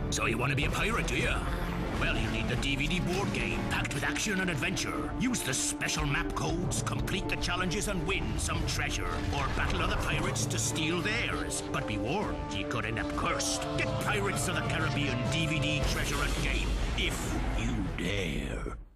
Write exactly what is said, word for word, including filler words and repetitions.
So you want to be a pirate, do you? Well, you'll need the D V D board game packed with action and adventure. Use the special map codes, complete the challenges and win some treasure. Or battle other pirates to steal theirs. But be warned, you could end up cursed. Get Pirates of the Caribbean D V D treasure and game if you dare.